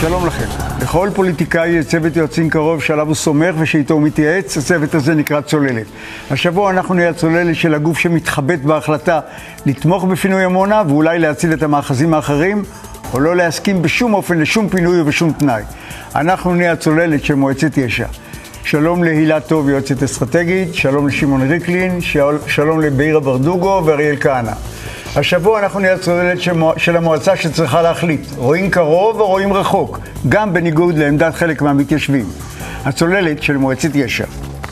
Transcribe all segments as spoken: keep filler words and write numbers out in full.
שלום לכם. לכל פוליטיקאי יש צוות יועצים קרוב שעליו הוא סומך ושאיתו הוא מתייעץ. הצוות הזה נקרא צוללת. השבוע אנחנו נהיה הצוללת של הגוף שמתחבט בהחלטה לתמוך בפינוי עמונה ואולי להציל את המאחזים האחרים, או לא להסכים בשום אופן לשום פינוי ובשום תנאי. אנחנו נהיה הצוללת של מועצת יש"ע. שלום להילה טוב, יועצת אסטרטגית, שלום לשמעון ריקלין, שלום לבאירה ברדוגו ואריאל כהנא. השבוע אנחנו נהיה הצוללת של המועצה שצריכה להחליט, רואים קרוב או רואים רחוק, גם בניגוד לעמדת חלק מהמתיישבים. הצוללת של מועצת יש"ע.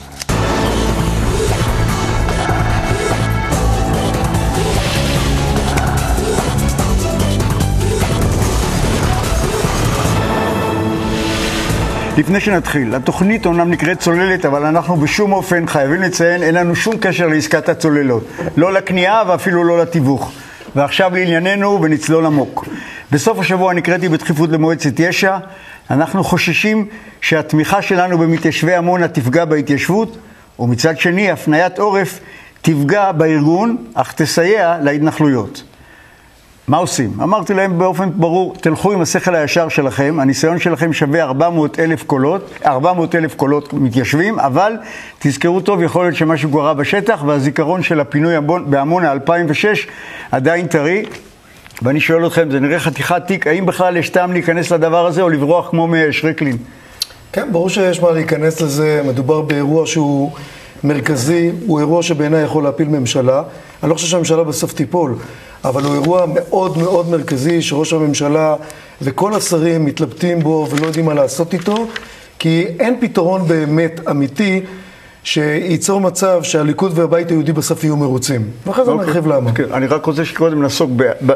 לפני שנתחיל, התוכנית אומנם נקראת צוללת, אבל אנחנו בשום אופן חייבים לציין, אין לנו שום קשר לעסקת הצוללות. לא לקנייה ואפילו לא לתיווך. ועכשיו לענייננו ונצלול עמוק. בסוף השבוע נקראתי בדחיפות למועצת יש"ע. אנחנו חוששים שהתמיכה שלנו במתיישבי עמונה תפגע בהתיישבות, ומצד שני, הפניית עורף תפגע בארגון, אך תסייע להתנחלויות. מה עושים? אמרתי להם באופן ברור, תלכו עם השכל הישר שלכם, הניסיון שלכם שווה ארבע מאות אלף קולות, ארבע מאות אלף קולות מתיישבים, אבל תזכרו טוב, יכול להיות שמשהו קרה בשטח, והזיכרון של הפינוי בעמונה אלפיים ושש עדיין טרי, ואני שואל אתכם, זה נראה חתיכת תיק, האם בכלל יש טעם להיכנס לדבר הזה, או לברוח כמו משריקלין? כן, ברור שיש מה להיכנס לזה, מדובר באירוע שהוא מרכזי, הוא אירוע שבעיניי יכול להפיל ממשלה, אני לא חושב שהממשלה בסוף תיפול, אבל הוא אירוע מאוד מאוד מרכזי שראש הממשלה וכל השרים מתלבטים בו ולא יודעים מה לעשות איתו, כי אין פתרון באמת אמיתי שייצור מצב שהליכוד והבית היהודי בסוף יהיו מרוצים. ואחרי זה נרחיב למה. אני רק רוצה שקודם נעסוק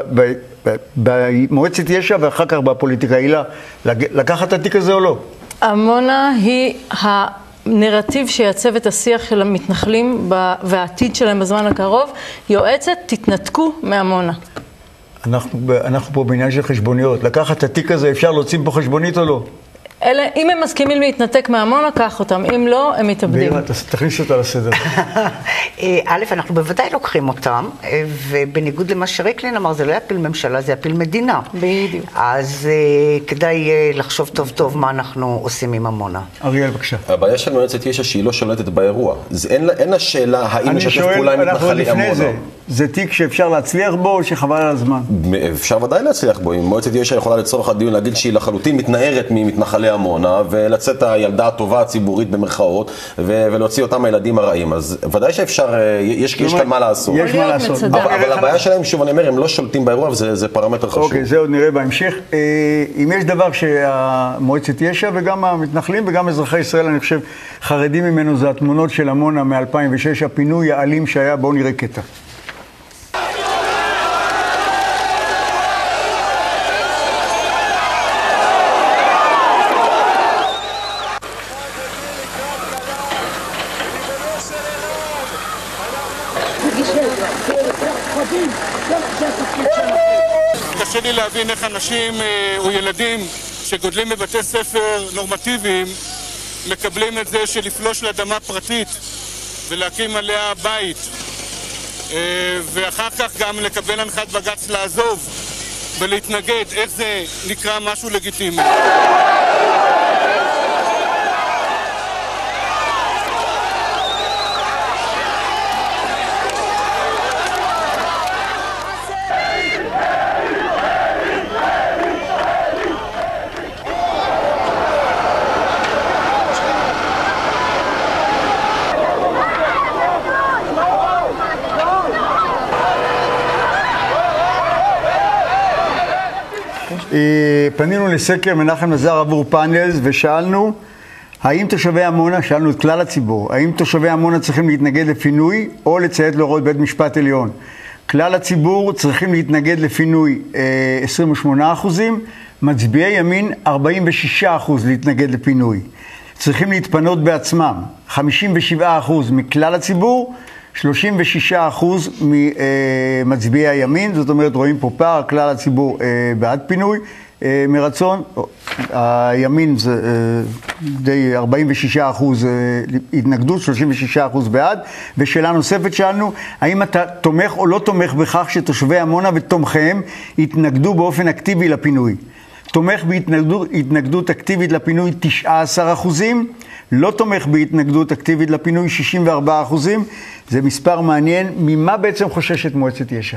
במועצת יש"ע ואחר כך בפוליטיקה. הילה, לקחת את התיק הזה או לא? עמונה היא ה... נרטיב שיעצב את השיח של המתנחלים והעתיד שלהם בזמן הקרוב. יועצת, תתנתקו מעמונה. אנחנו, אנחנו פה בעניין של חשבוניות. לקחת את התיק הזה, אפשר להוציא פה חשבונית או לא? אלה, אם הם מסכימים להתנתק מעמונה, קח אותם. אם לא, הם מתאבדים. באירה, תכניס אותה לסדר. א', אנחנו בוודאי לוקחים אותם, ובניגוד למה שריקלין אמר, זה לא יפיל ממשלה, זה יפיל מדינה. בדיוק. אז כדאי לחשוב טוב טוב מה אנחנו עושים עם עמונה. אריאל, בבקשה. הבעיה של מועצת יש"ע שהיא לא שולטת באירוע. אין לה שאלה האם משתף פעולה עם מתנחלי עמונה. זה, זה תיק שאפשר להצליח בו או שחבל על הזמן? אפשר ודאי להצליח בו. אם מועצת יש"ע יכולה לצורך הדיון להגיד שהיא לחלוטין מתנערת ממתנחלי עמונה, ולצאת הילדה הטובה הציבורית במרכאות, ולהוציא אותם הילדים הרעים. אז ודאי שאפשר, יש כאן מה לעשות. יש מה לעשות. אבל הבעיה שלהם, שוב אני אומר, הם לא שולטים באירוע, וזה פרמטר חשוב. אוקיי, זה עוד נראה בהמשך. אם יש דבר שהמועצת יש"ע וגם המתנחלים וגם אזרחי ישראל, אני חושב, חרדים ממנו, זה התמונות של עמונה מ-אלפיים ושש, הפינוי האלים שהיה, בואו נראה קטע. קשה לי להבין איך אנשים או ילדים שגודלים בבתי ספר נורמטיביים מקבלים את זה שלפלוש לאדמה פרטית ולהקים עליה בית, ואחר כך גם לקבל הנחת בג"ץ לעזוב ולהתנגד. איך זה נקרא משהו לגיטימי? פנינו לסקר מנחם נזר עבור פאנלס ושאלנו האם תושבי עמונה, שאלנו את כלל הציבור, האם תושבי עמונה צריכים להתנגד לפינוי או לציית להוראות בית משפט עליון. כלל הציבור צריכים להתנגד לפינוי עשרים ושמונה אחוזים, מצביעי ימין ארבעים ושישה אחוז להתנגד לפינוי. צריכים להתפנות בעצמם, חמישים ושבעה אחוז מכלל הציבור, שלושים ושישה אחוז ממצביעי הימין, זאת אומרת רואים פה פער, כלל הציבור בעד פינוי, מרצון, הימין זה די ארבעים ושישה אחוז התנגדות, שלושים ושישה אחוז בעד. ושאלה נוספת שאלנו, האם אתה תומך או לא תומך בכך שתושבי עמונה ותומכיהם יתנגדו באופן אקטיבי לפינוי? תומך בהתנגדות התנגדות אקטיבית לפינוי תשעה עשר אחוזים, לא תומך בהתנגדות אקטיבית לפינוי שישים וארבעה אחוזים. זה מספר מעניין. ממה בעצם חוששת מועצת יש"ע?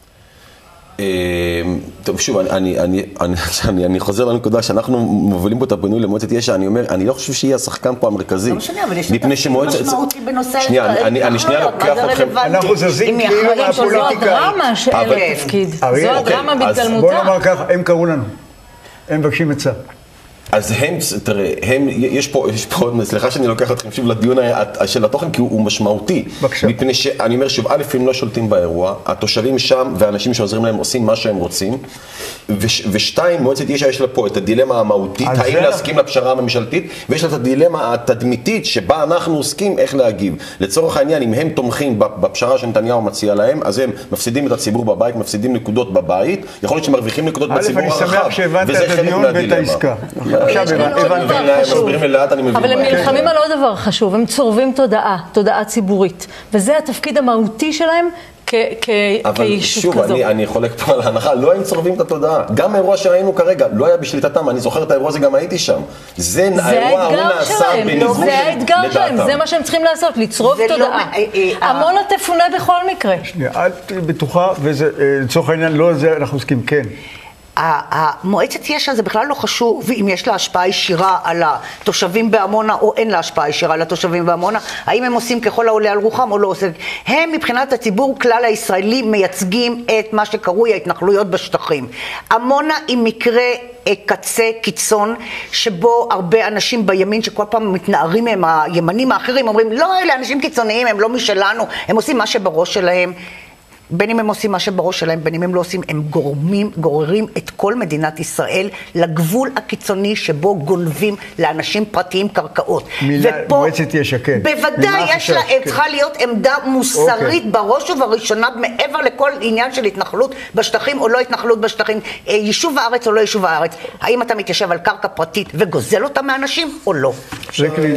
טוב, שוב, אני, אני, אני, אני, אני חוזר לנקודה שאנחנו מובילים פה את הפינוי למועצת יש"ע. אני אומר, אני לא חושב שיהיה השחקן פה המרכזי. לא משנה, אבל יש תפקיד משמעותי בנושא... שנייה, אני, אני שנייה לוקח אתכם... אנחנו זזים כאילו מהפוליטיקה. זו הדרמה שאין לה תפקיד. זו הדרמה בהתגלמותה. בוא נאמר ככה, הם קראו לנו. הם מבקשים עצה. אז הם, תראה, הם, יש פה, יש פה, סליחה שאני לוקח אתכם שוב לדיון של התוכן, כי הוא, הוא משמעותי. בבקשה. מפני שאני אומר שוב, א', הם לא שולטים באירוע, התושבים שם והאנשים שעוזרים להם עושים מה שהם רוצים, וש, ושתיים, מועצת יש"ע יש לה פה את הדילמה המהותית, האם להסכים לפשרה הממשלתית, ויש לה את הדילמה התדמיתית שבה אנחנו עוסקים איך להגיב. לצורך העניין, אם הם תומכים בפשרה שנתניהו מציע להם, אז הם מפסידים את הציבור בבית, מפסידים נקודות בבית, יכול להיות שמרוויחים נקודות בציבור הרחב, וזה חלק מהדילמה. אבל הם נלחמים על עוד דבר חשוב, הם צורבים תודעה, תודעה ציבורית, וזה התפקיד המהותי שלהם כישות כזו. אבל שוב, אני חולק פה על ההנחה, לא הם צורבים את התודעה. גם האירוע שראינו כרגע, לא היה בשליטתם, אני זוכר את האירוע הזה, גם הייתי שם. זה האירוע, הוא נעשה בניגוד לדעתם. זה האתגר שלהם, זה מה שהם צריכים לעשות, לצרוב תודעה. עמונה תפונה בכל מקרה. שנייה, את בטוחה, ולצורך העניין, לא על זה אנחנו עוסקים, כן. המועצת יש"ע זה בכלל לא חשוב אם יש לה השפעה ישירה על התושבים בעמונה או אין לה השפעה ישירה על התושבים בעמונה, האם הם עושים ככל העולה על רוחם או לא עושים. הם מבחינת הציבור כלל הישראלי מייצגים את מה שקרוי ההתנחלויות בשטחים. עמונה היא מקרה קצה קיצון שבו הרבה אנשים בימין שכל פעם מתנערים מהם, הימנים האחרים אומרים לא, אלה אנשים קיצוניים, הם לא משלנו, הם עושים מה שבראש שלהם. בין אם הם עושים מה שבראש שלהם, בין אם הם לא עושים, הם גורמים, גוררים את כל מדינת ישראל לגבול הקיצוני שבו גונבים לאנשים פרטיים קרקעות. מילה, ופה, מועצת יש"ע, כן. בוודאי יש לה, כן. צריכה להיות עמדה מוסרית okay. בראש ובראשונה, מעבר לכל עניין של התנחלות בשטחים או לא התנחלות בשטחים, יישוב הארץ או לא יישוב הארץ. האם אתה מתיישב על קרקע פרטית וגוזל אותה מאנשים או לא? רקלין,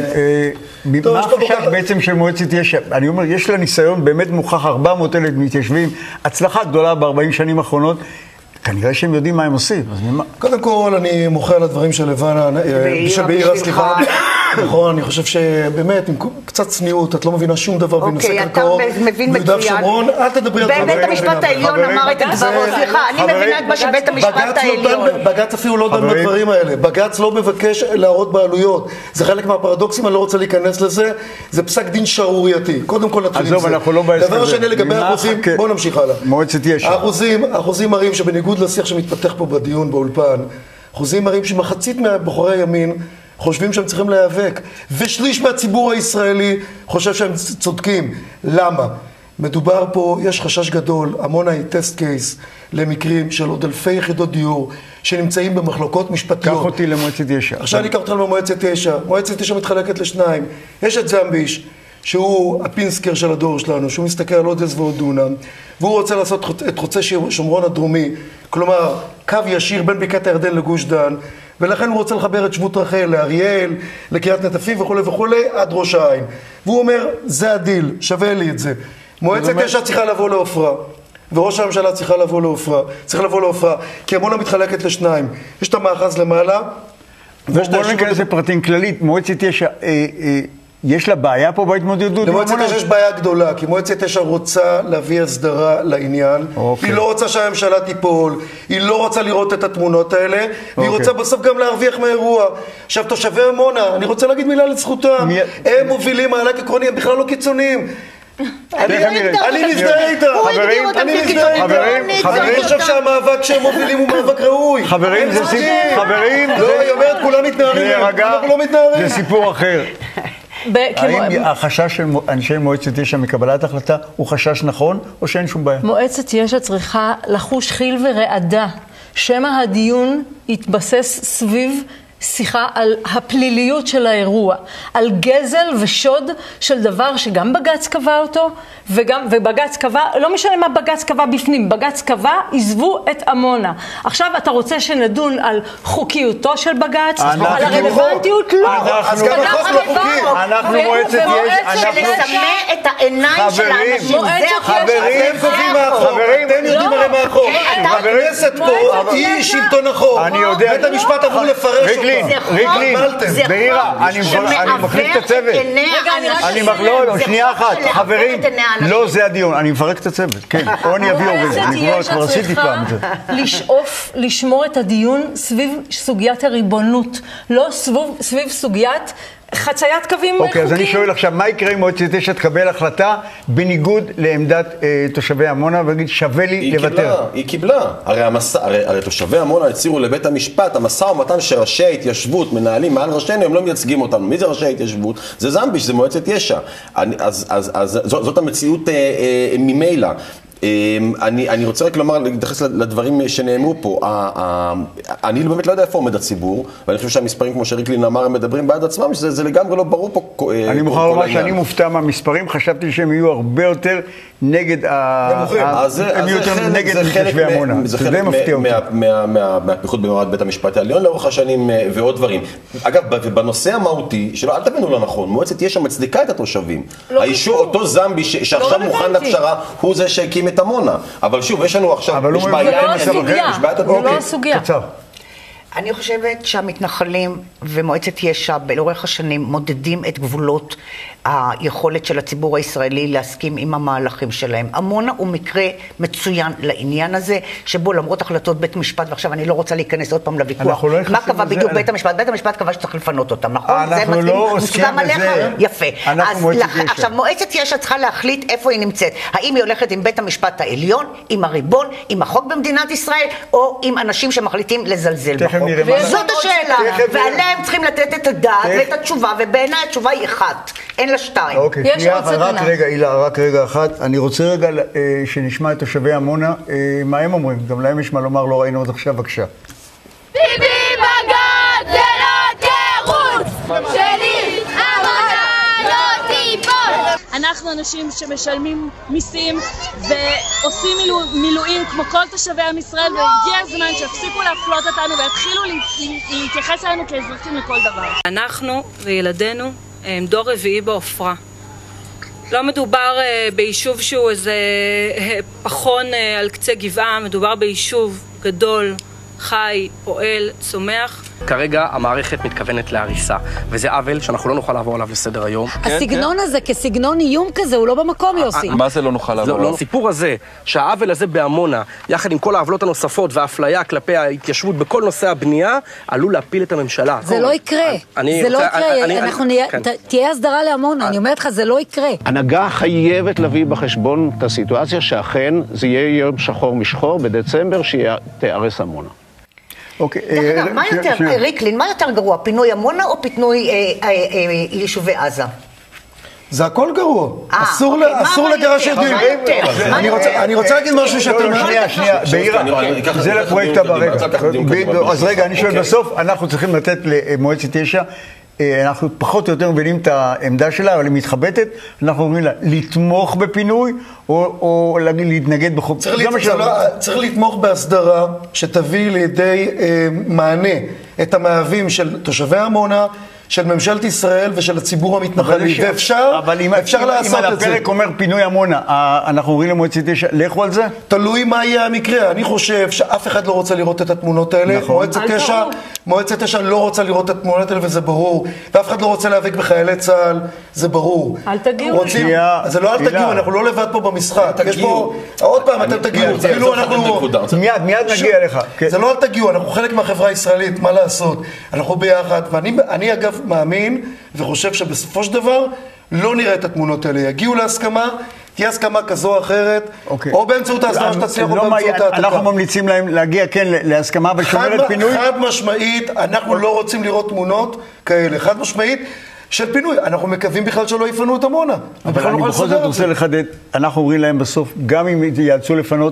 מה החשש בעצם של מועצת יש"ע? אני אומר, יש לה ניסיון באמת מוכח, ארבע מאות אלף מתיישבים, הצלחה גדולה ב-ארבעים שנים האחרונות, כנראה שהם יודעים מה הם עושים. קודם כל, אני מוחה על הדברים של לבנה, של בעירה, סליחה. נכון, אני חושב שבאמת, עם קצת צניעות, את לא מבינה שום דבר בנושא קרקעות. אוקיי, אתה מבין מצוין. אל תדברי על דברים. בית המשפט העליון אמר את הדברו, סליחה, אני מבינה את מה שבית המשפט העליון. בג"ץ אפילו לא דן בדברים האלה. בג"ץ לא מבקש להראות בעלויות. זה חלק מהפרדוקסים, אני לא רוצה להיכנס לזה. זה פסק דין שערורייתי. קודם כל נתחיל עם זה. דבר שני לגבי האחוזים, בואו נמשיך הלאה. מועצת יש"ע. האחוזים מראים שבניגוד לשיח שמתפתח פה בדיון באולפן, אחוזים מראים שמחצית מהבוחרי הימין חושבים שהם צריכים להיאבק, ושליש מהציבור הישראלי חושב שהם צודקים. למה? מדובר פה, יש חשש גדול, עמונה היא טסט קייס למקרים של עוד אלפי יחידות דיור שנמצאים במחלוקות משפטיות. קח אותי למועצת יש"ע. עכשיו אני אקח אותך למועצת יש"ע. מועצת יש"ע מתחלקת לשניים. יש את זמביש, שהוא הפינסקר של הדור שלנו, שהוא מסתכל על עוד עז ועוד דונם, והוא רוצה לעשות את חוצה שומרון הדרומי, כלומר, קו ישיר בין בקעת הירדן לגוש דן, ולכן הוא רוצה לחבר את שבות רחל לאריאל, לקריית נטפים וכו' וכו', עד ראש העין. והוא אומר, זה הדיל, שווה לי את זה. מועצת יש"ע צריכה לבוא לעופרה, וראש הממשלה צריכה לבוא לעופרה, צריך לבוא לעופרה, כי עמונה מתחלקת לשניים. יש את המאחז למעלה, בואו ניכנס לפרטים כללית, מועצת יש"ע, יש לה בעיה פה בהתמודדות? למועצת יש"ע יש בעיה גדולה, כי מועצת יש"ע רוצה להביא הסדרה לעניין, היא לא רוצה שהממשלה תיפול, היא לא רוצה לראות את התמונות האלה, והיא רוצה בסוף גם להרוויח מהאירוע. עכשיו, תושבי עמונה, אני רוצה להגיד מילה לזכותם, הם מובילים מהלך עקרוני, הם בכלל לא קיצוניים. אני מזדהה איתם, אני מזדהה איתם, אני חושב שהמאבק שהם מובילים הוא מאבק ראוי. חברים, זה סיפור, חברים, לא, היא אומרת, כולם מתנערים, אנחנו לא מתנערים. זה סיפור אחר. האם החשש של אנשי מועצת יש"ע מקבלת החלטה הוא חשש נכון, או שאין שום בעיה? מועצת יש"ע צריכה לחוש חיל ורעדה, שמא הדיון יתבסס סביב שיחה על הפליליות של האירוע, על גזל ושוד של דבר שגם בג"ץ קבע אותו, וגם, ובג"ץ קבע, לא משנה מה בג"ץ קבע בפנים, בג"ץ קבע, עזבו את עמונה. עכשיו אתה רוצה שנדון על חוקיותו של בג"ץ, על הרלוונטיות? לא. אז גם החוק לא חוקי. אנחנו מועצת יש, שלסמא את העיניים של האנשים, זה חברים, אתם קובעים מה החוק, אתם יודעים הרי מה החוק. הכנסת פה היא שלטון החוק. אני יודע. בית המשפט אמור לפרש אותה. ריקלין, ריקלין, בהירה, אני מחליף את הצוות. אני לא, שנייה אחת, חברים, לא זה הדיון, אני מפרק את הצוות, כן, או אני אביא עובד, אני כבר עשיתי פעם את זה. לשאוף, לשמור את הדיון סביב סוגיית הריבונות, לא סביב סוגיית חציית קווים חוקיים. אוקיי, אז אני שואל עכשיו, מה יקרה אם מועצת תשע תקבל החלטה בניגוד לעמדת תושבי עמונה ויגיד שווה לי לוותר? היא קיבלה. הרי תושבי עמונה הציעו לבית המשפט, המשא ומתן שראשי ההתיישבות מנהלים מעל ראשינו, הם לא מייצגים אותנו. מי זה ראשי ההתיישבות? זה זמביש, זה מועצת יש"ע. אז זאת המציאות ממילא. אני, אני רוצה רק לומר, להתייחס לדברים שנאמרו פה. אני באמת לא יודע איפה עומד הציבור, ואני חושב שהמספרים, כמו שריקלין אמר, הם מדברים בעד עצמם, שזה זה לגמרי לא ברור פה. אני מוכן לומר שאני מופתע מהמספרים, חשבתי שהם יהיו הרבה יותר נגד ה... הם יהיו יותר נגד מתיישבי עמונה. זה חלק מהפיחות במעמד בית המשפט העליון לאורך השנים ועוד דברים. אגב, בנושא המהותי, שלא, אל תבינו לא נכון, מועצת יש"ע מצדיקה את התושבים. האישור, אותו זמבי שעכשיו מוכן לפשרה, הוא זה שהקים את עמונה. אבל שוב, יש לנו עכשיו, יש בעיה, זה לא הסוגיה. אני חושבת שהמתנחלים ומועצת יש"ע לאורך השנים מודדים את גבולות היכולת של הציבור הישראלי להסכים עם המהלכים שלהם. עמונה הוא מקרה מצוין לעניין הזה, שבו למרות החלטות בית משפט, ועכשיו אני לא רוצה להיכנס עוד פעם לוויכוח, מה קבע בדיוק בית המשפט? בית המשפט קבע שצריך לפנות אותם, נכון? אנחנו לא עוסקים בזה. יפה. עכשיו, מועצת יש"ע צריכה להחליט איפה היא נמצאת. האם היא הולכת עם בית המשפט העליון, עם הריבון, עם החוק במדינת ישראל, או עם אנשים שמחליטים לזלזל בחוק? זאת השאלה, ועליה הם צריכים לתת את הדעת ואת התשובה, ובעיניי התשובה היא אחת. אין לה שתיים. אוקיי, שנייה, רק רגע, אילה, רק רגע אחת. אני רוצה רגע שנשמע את תושבי עמונה, מה הם אומרים? גם להם יש מה לומר, לא ראינו עוד עכשיו, בבקשה. ביבי בג"ץ זה לא תירוץ שלי, עמונה לא תיפול. אנחנו אנשים שמשלמים מיסים ועושים מילואים כמו כל תושבי עם ישראל, והגיע הזמן שיפסיקו להפלות אותנו ויתחילו להתייחס אלינו כאזרחים לכל דבר. אנחנו וילדינו הם דור רביעי בעופרה. לא מדובר ביישוב שהוא איזה פחון על קצה גבעה, מדובר ביישוב גדול, חי, פועל, צומח. כרגע המערכת מתכוונת להריסה, וזה עוול שאנחנו לא נוכל לעבור עליו לסדר היום. הסגנון הזה כסגנון איום כזה, הוא לא במקום, יוסי. מה זה לא נוכל לעבור עליו? הסיפור הזה, שהעוול הזה בעמונה, יחד עם כל העוולות הנוספות והאפליה כלפי ההתיישבות בכל נושא הבנייה, עלול להפיל את הממשלה. זה לא יקרה. זה לא יקרה. תהיה הסדרה לעמונה, אני אומרת לך, זה לא יקרה. הנהגה חייבת להביא בחשבון את הסיטואציה שאכן זה יהיה יום שחור משחור בדצמבר שתיארס עמונה. מה יותר, ריקלין, מה יותר גרוע, פינוי עמונה או פינוי יישובי עזה? זה הכל גרוע. אסור לגרש יהודים. אני רוצה להגיד משהו שאתם... שנייה, שנייה, בעירה, זה לפרויקט הבא, רגע. אז רגע, אני שואל, בסוף אנחנו צריכים לתת למועצת יש"ע, אנחנו פחות או יותר מבינים את העמדה שלה, אבל היא מתחבטת, אנחנו אומרים לה, לתמוך בפינוי, או להתנגד בחוק. צריך לתמוך בהסדרה שתביא לידי מענה את המאהבים של תושבי עמונה, של ממשלת ישראל ושל הציבור המתנחלי, ואפשר לעשות את זה. אם על הפרק אומר פינוי עמונה, אנחנו אומרים למועצת יש"ע, לכו על זה? תלוי מה יהיה המקרה. אני חושב שאף אחד לא רוצה לראות את התמונות האלה. מועצת יש"ע לא רוצה לראות את התמונות האלה, וזה ברור. ואף אחד לא רוצה להיאבק בחיילי צה"ל, זה ברור. אל תגיעו. זה לא אל תגיעו, אנחנו לא לבד פה במשחק. יש פה, עוד פעם, אתם תגיעו. מיד, מיד נגיע לך. זה לא אל תגיעו, אנחנו חלק מהחברה הישראלית, מה לעשות? אנחנו ביחד, ואני אגב מאמין וחושב שבסופו של דבר לא נראה את התמונות האלה. יגיעו להסכמה, תהיה הסכמה כזו או אחרת, או באמצעות ההסכמה שתצליח או באמצעות העתקה. אנחנו ממליצים להם להגיע כן להסכמה ושומרת פינוי? חד משמעית, אנחנו לא רוצים לראות תמונות כאלה. חד משמעית של פינוי. אנחנו מקווים בכלל שלא יפנו את עמונה. אבל אני בכל זאת רוצה לחדד, אנחנו אומרים להם בסוף, גם אם יאלצו לפנות,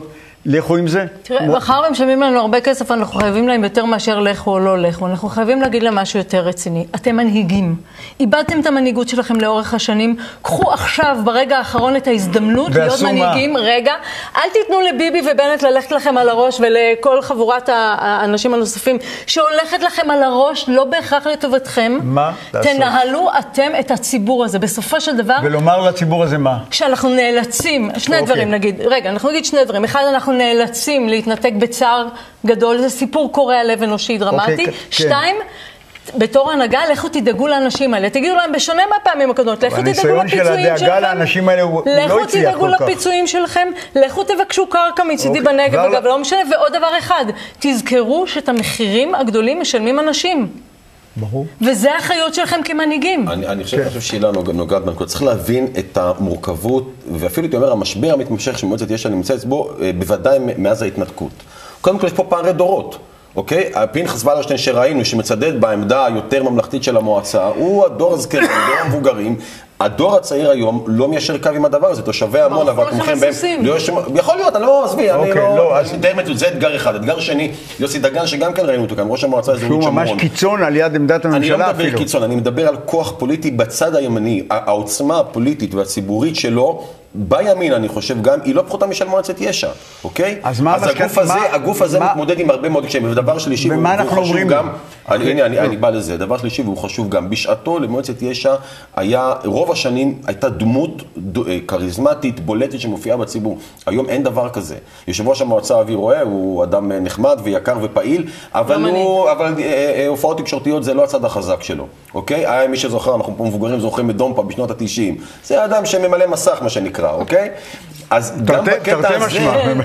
לכו עם זה. תראה, מחר הם משלמים לנו הרבה כסף, אנחנו חייבים להם יותר מאשר לכו או לא לכו. אנחנו חייבים להגיד להם משהו יותר רציני. אתם מנהיגים. איבדתם את המנהיגות שלכם לאורך השנים. קחו עכשיו, ברגע האחרון, את ההזדמנות להיות מנהיגים. רגע, אל תיתנו לביבי ובנט ללכת לכם על הראש, ולכל חבורת האנשים הנוספים שהולכת לכם על הראש, לא בהכרח לטובתכם. מה? תנהלו אתם את הציבור הזה. בסופו של דבר... ולומר לציבור הזה מה? כשאנחנו נאלצים, שני דברים נגיד, רגע, אנחנו נגיד שני דברים. אחד, אנחנו נאלצים להתנתק בצער גדול, זה סיפור קורע לב אנושי דרמטי. שתיים, בתור הנהגה, לכו תדאגו לאנשים האלה. תגידו להם, בשונה מהפעמים הקודמות, לכו תדאגו לפיצויים שלכם. הניסיון של הדאגה לאנשים האלה הוא לא הצליח כל כך. לכו תדאגו לפיצויים שלכם, לכו תבקשו קרקע מצידי בנגב, אגב, לא משנה. ועוד דבר אחד, תזכרו שאת המחירים הגדולים משלמים אנשים. ברור. וזה האחריות שלכם כמנהיגים. אני, אני חושב, חושב שאלה נוגעת בנקודה. צריך להבין את המורכבות, ואפילו הייתי אומר, המשבר המתמשך שמועצת יש"ע נמצאת בו, בוודאי מאז ההתנתקות. קודם כל, יש פה פערי דורות. אוקיי? פנחס ולרשטיין שראינו, שמצדד בעמדה היותר ממלכתית של המועצה, הוא הדור הזקנים, הדור המבוגרים. הדור הצעיר היום לא מיישר קו עם הדבר הזה, תושבי עמונה והתומכים בהם. יכול להיות, אני לא עזבי, אני לא... זה אתגר אחד. אתגר שני, יוסי דגן, שגם כן ראינו אותו כאן, ראש המועצה האזורית שומרון. שהוא ממש קיצון על יד עמדת הממשלה אפילו. אני לא מדבר קיצון, אני מדבר על כוח פוליטי בצד הימני. העוצמה הפוליטית והציבורית שלו, בימין, אני חושב גם, היא לא פחותה משל מועצת יש"ע, אוקיי? אז מה... אז הגוף הזה, הגוף הזה מתמודד עם הרבה מאוד קשיים, ודבר שלישי, ומה אנחנו אומרים? הנה, אני בא לזה, דבר שלישי והוא חשוב גם. בשעתו למועצת יש"ע היה, רוב השנים הייתה דמות כריזמטית, בולטת שמופיעה בציבור. היום אין דבר כזה. יושב ראש המועצה אבי רואה, הוא אדם נחמד ויקר ופעיל, אבל הוא, אבל הופעות תקשורתיות זה לא הצד החזק שלו, אוקיי? היה מי שזוכר, אנחנו פה מבוגרים זוכרים את דומפה בשנות ה-תשעים. זה אדם שממלא מסך, מה שנקרא, אוקיי? אז גם בקטע הזה,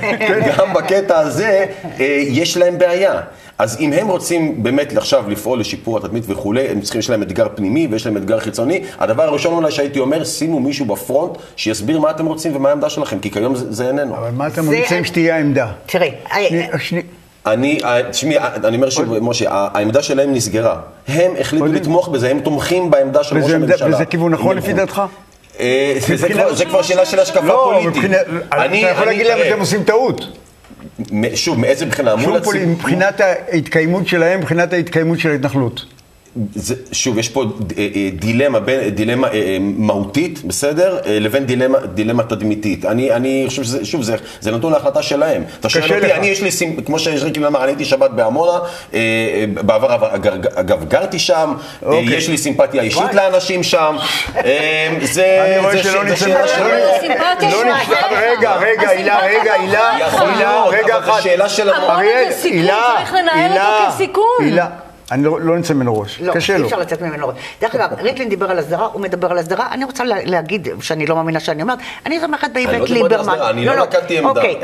גם בקטע הזה יש להם בעיה. אז אם הם רוצים באמת עכשיו לפעול לשיפור התדמית וכולי, הם צריכים, יש להם אתגר פנימי ויש להם אתגר חיצוני. הדבר הראשון אולי שהייתי אומר, שימו מישהו בפרונט שיסביר מה אתם רוצים ומה העמדה שלכם, כי כיום זה, זה איננו. אבל מה אתם רוצים שתהיה העמדה? תראה, אני, תשמעי, אני אומר שוב, משה, העמדה שלהם נסגרה. הם החליטו לתמוך בזה, הם תומכים בעמדה של ראש הממשלה. וזה כיוון נכון לפי דעתך? זה כבר שאלה של השקפה פוליטית. אתה יכול להגיד להם אתם עושים טעות. שוב, מאיזה מבחינה? מבחינת ההתקיימות שלהם, מבחינת ההתקיימות של ההתנחלות. זה, שוב, יש פה דילמה, בין, דילמה מהותית, בסדר? לבין דילמה, דילמה תדמיתית. אני, אני חושב שזה, שוב, זה, זה נתון להחלטה שלהם. אתה שואל אותי, אני יש לי, כמו שריקי אמר, אני הייתי שבת בעמונה, בעבר, אגב, גרתי שם, יש לי סימפתיה אישית לאנשים שם. זה, אני רואה שלא נצא... רגע, רגע, הילה, רגע, הילה, הילה, רגע אחת. שאלה של אריאל, הילה, הילה, הילה. אני לא, לא נצא ממנו ראש, לא, קשה לו. לא, אי אפשר לצאת ממנו ראש. דרך אגב, ריקלין דיבר על הסדרה, הוא מדבר על הסדרה, אני רוצה להגיד, שאני לא מאמינה שאני אומרת, אני זומחת באיווט ליברמן. אני לא נקטתי עמדה. אוקיי,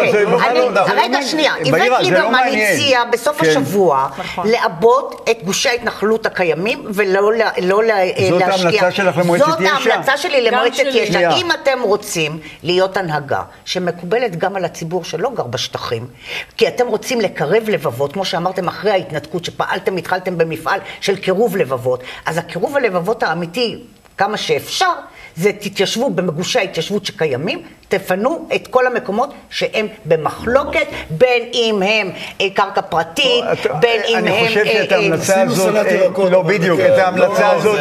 רגע שנייה, איווט ליברמן הציע בסוף השבוע לעבות את גושי ההתנחלות הקיימים, ולא להשקיע. זאת ההמלצה שלך למועצת יש"ע? זאת ההמלצה שלי למועצת יש"ע. אם אתם רוצים להיות הנהגה שמקובלת גם על הציבור שלא גר בשטחים, כי אתם רוצים לקרב לבבות, כמו שאמרתם אחרי ההתנתקות שפעלתם התחלתם במפעל של קירוב לבבות, אז הקירוב הלבבות האמיתי, כמה שאפשר, זה תתיישבו במגושי ההתיישבות שקיימים, תפנו את כל המקומות שהם במחלוקת, בין אם הם קרקע פרטית, בין אם הם... אני חושב שאת ההמלצה הזאת, לא בדיוק, את ההמלצה הזאת,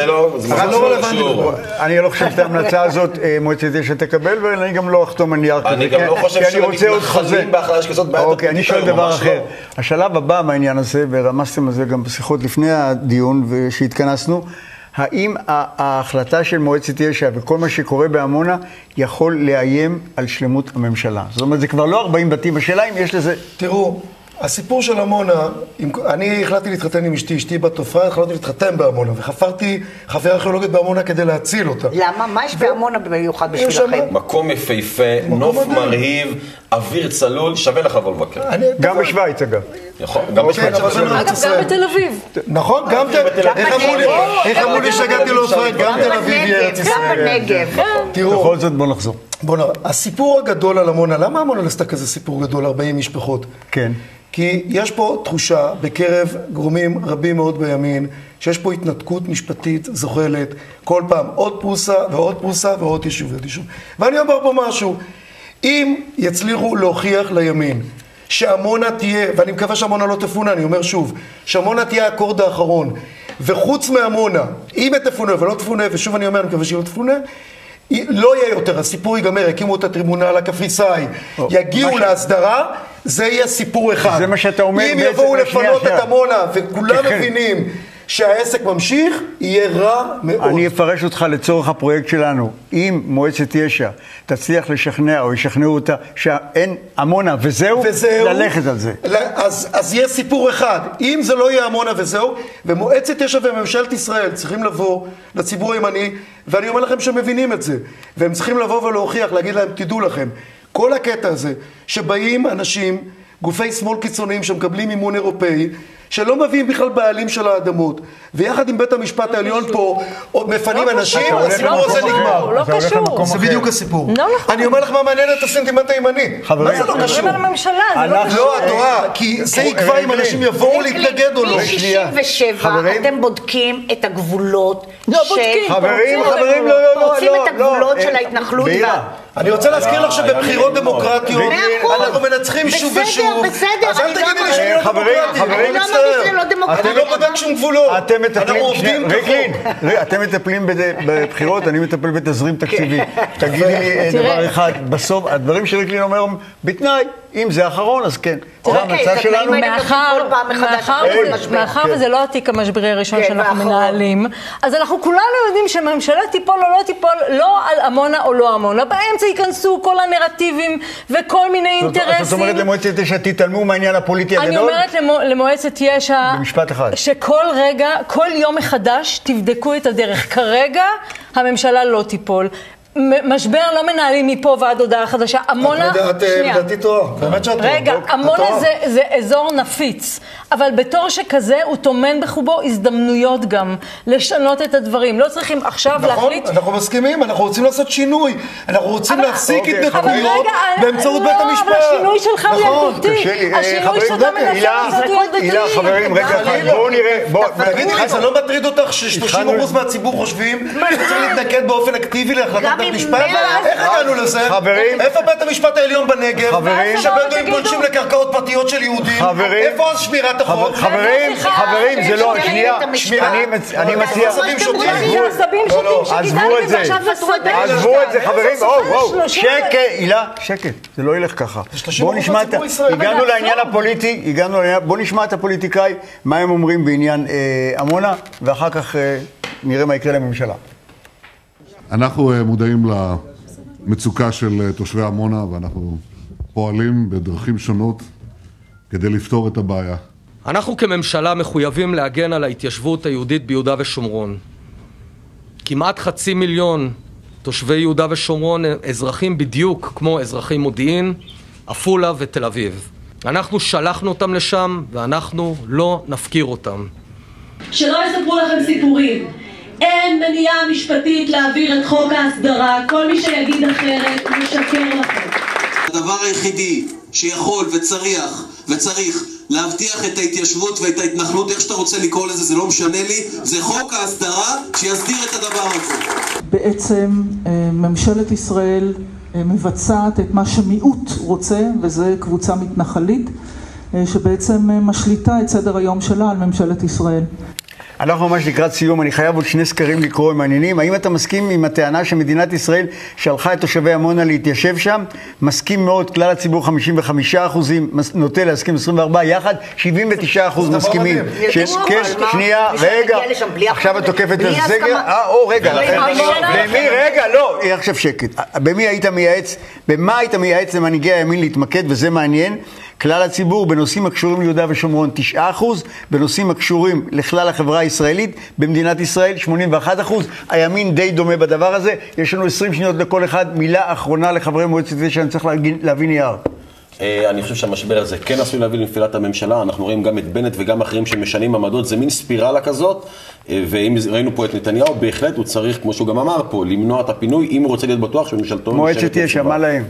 אני לא חושב שאת ההמלצה הזאת מועצת יש"ע תקבל, ואני גם לא אחתום על נייר כזה, אני גם לא חושב שמתנחלים בהחלטה שכזאת בעיה. אוקיי, אני שואל דבר אחר. השלב הבא בעניין הזה, ורמזתם על זה גם בשיחות לפני הדיון שהתכנסנו, האם ההחלטה של מועצת יש"ע וכל מה שקורה בעמונה יכול לאיים על שלמות הממשלה? זאת אומרת, זה כבר לא ארבעים בתים, השאלה אם יש לזה... תראו, הסיפור של עמונה, אני החלטתי להתחתן עם אשתי, אשתי בת תופעה, החלטתי להתחתן בעמונה, וחפרתי חפירה ארכיאולוגית בעמונה כדי להציל אותה. למה? מה יש בעמונה במיוחד בשבילכם? מקום יפהפה, נוף מרהיב, אוויר צלול, שווה לך לבוא לבקר. גם בשוויץ אגב. גם בשוויץ. אגב, גם בתל אביב. נכון, גם תל אביב. איך אמרו לי שהגעתי לעופרת, גם תל אביב היא ארץ ישראל. גם בנגב. תראו. בכל זאת בוא נחזור. בוא נראה, הסיפור הגדול על עמונה, למה עמונה עשתה כזה סיפור גדול, ארבעים משפחות? כן. כי יש פה תחושה בקרב גורמים רבים מאוד בימין, שיש פה התנתקות משפטית זוחלת, כל פעם עוד פרוסה ועוד פרוסה ועוד יישוב ועוד יישוב. ואני אומר פה משהו, אם יצליחו להוכיח לימין שעמונה תהיה, ואני מקווה שעמונה לא תפונה, אני אומר שוב, שעמונה תהיה האקורד האחרון, וחוץ מעמונה, אם תפונה ולא תפונה, ושוב אני אומר, אני מקווה שהיא לא תפונה, לא יהיה יותר, הסיפור ייגמר, הקימו את הטריבונל הקפריסאי, יגיעו להסדרה, זה יהיה סיפור אחד. זה מה שאתה אומר. אם יבואו לפנות את עמונה, וכולם מבינים שהעסק ממשיך, יהיה רע מאוד. אני אפרש אותך לצורך הפרויקט שלנו. אם מועצת יש"ע תצליח לשכנע או ישכנעו אותה שאין עמונה וזהו, וזהו ללכת על זה. אז, אז יהיה סיפור אחד. אם זה לא יהיה עמונה וזהו, ומועצת יש"ע וממשלת ישראל צריכים לבוא לציבור הימני, ואני אומר לכם שהם מבינים את זה, והם צריכים לבוא ולהוכיח, להגיד להם, תדעו לכם, כל הקטע הזה, שבאים אנשים, גופי שמאל קיצוניים שמקבלים מימון אירופאי, שלא מביאים בכלל בעלים של האדמות, ויחד עם בית המשפט העליון פה מפנים אנשים, הסיפור הזה נגמר. לא קשור. זה בדיוק הסיפור. אני אומר לך מה מעניין את הסנטימנט הימני. מה זה לא קשור? לא, את רואה, כי זה יקבע אם אנשים יבואו להתנגד או לא. ב-שישים ושבע אתם בודקים את הגבולות לא בודקים. חברים, חברים, לא, לא, לא. פורצים את הגבולות של ההתנחלות. אני רוצה להזכיר לך שבבחירות דמוקרטיות אנחנו מנצחים שוב ושוב. בסדר, בסדר. אז אל תגידי לי שאני לא דמוקרטי. אני מצטער. אתם לא בודק שום גבולות. אנחנו עובדים כחוק. אתם מטפלים בבחירות, אני מטפל בתזרים תקציבי. תגידי לי דבר אחד, בסוף, הדברים שריקלין אומר, בתנאי, אם זה האחרון, אז כן. זה המצע שלנו. מאחר וזה לא התיק המשברי הראשון שאנחנו מנהלים, אז אנחנו כולנו יודעים שהממשלה תיפול או לא תיפול, לא על עמונה או לא עמונה. באמצע ייכנסו כל הנרטיבים וכל מיני אינטרסים. זאת אומרת למועצת יש"ע, תתעלמו מהעניין הפוליטי הגדול? אני אומרת למועצת יש"ע, במשפט אחד, שכל רגע, כל יום מחדש, תבדקו את הדרך. כרגע הממשלה לא תיפול. משבר לא מנהלים מפה ועד הודעה חדשה. עמונה, את לדעתי טועה, באמת שאת טועה. רגע, עמונה זה אזור נפיץ, אבל בתור שכזה הוא טומן בחובו הזדמנויות גם לשנות את הדברים. לא צריכים עכשיו להחליט. נכון, אנחנו מסכימים, אנחנו רוצים לעשות שינוי. אנחנו רוצים להפסיק התנגדויות באמצעות בית המשפט. אבל השינוי שלך הוא ילדותי. השינוי שאתה מנסה לעשות הוא ילדותי. הילה, חברים, רגע, בואו נראה. תגידי לי, זה לא מטריד אותך ש-שלושים אחוז מהציבור חושבים שצריך להתנגד באופן אקטיבי להחלטת בית המשפט? איך הגענו לזה? חברים, איפה בית המשפט העליון בנגב? חברים, שבדואים פולשים לקרקעות פרטיות של יהודים? איפה שמירת החוק? חברים, חברים, זה לא, שנייה, אני מציע, עזבו את זה, עזבו את זה, חברים, וואו, שקט, הילה, שקט, זה לא ילך ככה. בואו נשמע, הגענו לעניין הפוליטי, הגענו לעניין, בואו נשמע את הפוליטיקאי, מה הם אומרים בעניין עמונה, ואחר כך נראה מה יקרה לממשלה. אנחנו מודעים למצוקה של תושבי עמונה, ואנחנו פועלים בדרכים שונות כדי לפתור את הבעיה. אנחנו כממשלה מחויבים להגן על ההתיישבות היהודית ביהודה ושומרון. כמעט חצי מיליון תושבי יהודה ושומרון אזרחים בדיוק כמו אזרחי מודיעין, עפולה ותל אביב. אנחנו שלחנו אותם לשם ואנחנו לא נפקיר אותם. שלא יספרו לכם סיפורים. אין מניעה משפטית להעביר את חוק ההסדרה. כל מי שיגיד אחרת הוא משקר לכם. הדבר היחידי שיכול וצריך וצריך להבטיח את ההתיישבות ואת ההתנחלות, איך שאתה רוצה לקרוא לזה, זה לא משנה לי, זה חוק ההסדרה שיסדיר את הדבר הזה. בעצם ממשלת ישראל מבצעת את מה שמיעוט רוצה, וזה קבוצה מתנחלית שבעצם משליטה את סדר היום שלה על ממשלת ישראל. אנחנו ממש לקראת סיום, אני חייב עוד שני סקרים לקרוא עם מעניינים. האם אתה מסכים עם הטענה שמדינת ישראל שלחה את תושבי עמונה להתיישב שם? מסכים מאוד, כלל הציבור חמישים וחמישה אחוזים, נוטה להסכים עשרים וארבעה, יחד שבעים ותשעה אחוז מסכימים. שנייה, רגע, עכשיו את תוקפת את הסגר? אה, או, רגע, במי, רגע, לא, עכשיו שקט. במי היית מייעץ, במה היית מייעץ למנהיגי הימין להתמקד, וזה מעניין. כלל הציבור בנושאים הקשורים ליהודה ושומרון תשעה אחוז, בנושאים הקשורים לכלל החברה הישראלית במדינת ישראל שמונים ואחד אחוז. הימין די דומה בדבר הזה. יש לנו עשרים שניות לכל אחד. מילה אחרונה לחברי מועצת יש"ע, שאני צריך להביא נייר. אני חושב שהמשבר הזה כן עשוי להביא לנפילת הממשלה. אנחנו רואים גם את בנט וגם אחרים שמשנים עמדות. זה מין ספירלה כזאת, ואם ראינו פה את נתניהו, בהחלט הוא צריך, כמו שהוא גם אמר פה, למנוע את הפינוי, אם הוא רוצה להיות בטוח שממשלתו... מועצת יש"ע, מה להם?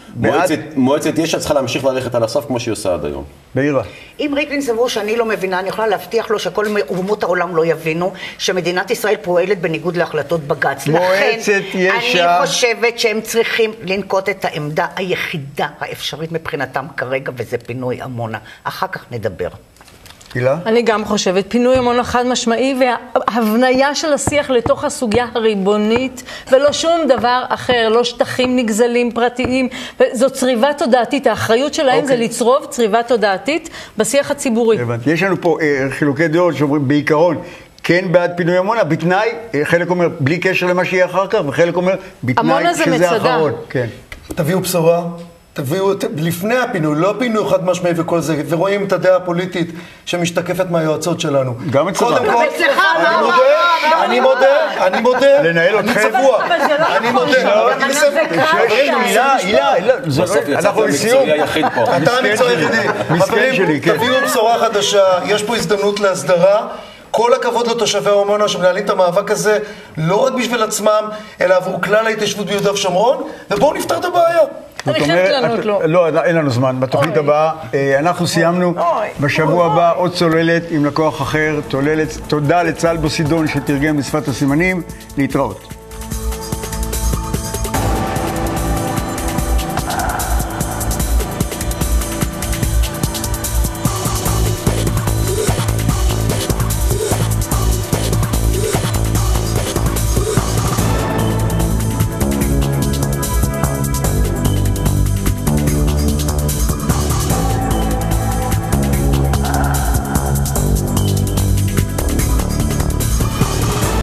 מועצת יש"ע צריכה להמשיך ללכת על הסף כמו שהיא עושה עד היום. בעירה. אם ריקלין סבור שאני לא מבינה, אני יכולה להבטיח לו שכל אומות העולם לא יבינו שמדינת ישראל פועלת בניגוד להחלטות בג"ץ. מועצת יש"ע. אני חושבת שהם צריכים לנקוט את העמדה היחידה האפשרית מבחינתם כרגע, וזה פינוי עמונה. אחר כך נדבר. הילה? אני גם חושבת, פינוי עמונה חד משמעי והבניה של השיח לתוך הסוגיה הריבונית ולא שום דבר אחר, לא שטחים נגזלים פרטיים, זו צריבה תודעתית, האחריות שלהם okay. זה לצרוב צריבה תודעתית בשיח הציבורי. הבנתי. יש לנו פה uh, חילוקי דעות שאומרים בעיקרון כן בעד פינוי עמונה, בתנאי, חלק אומר בלי קשר למה שיהיה אחר כך, וחלק אומר בתנאי שזה האחרון. כן. תביאו בשורה. תביאו, לפני הפינוי, לא פינוי חד משמעי וכל זה, ורואים את הדעה הפוליטית שמשתקפת מהיועצות שלנו. גם אצלך. קודם כל, אני מודה, אני מודה, אני מודה, לנהל אני אתכם. צבוע, אני מודה. הילה, הילה, הילה, אנחנו לסיום. אתה המקצוע היחידי. חברים, תביאו בשורה חדשה, יש פה הזדמנות להסדרה. כל הכבוד לתושבי עמונה שמנהלים את המאבק הזה, לא רק בשביל עצמם, אלא עבור כלל ההתיישבות ביהודה ושומרון, ובואו נפתר את הבעיה. אני חייבת לענות לו. לא, אין לנו זמן. בתוכנית הבאה, אנחנו סיימנו. בשבוע הבא עוד צוללת עם לקוח אחר. תודה לצהל בוסידון שתרגם בשפת הסימנים. להתראות.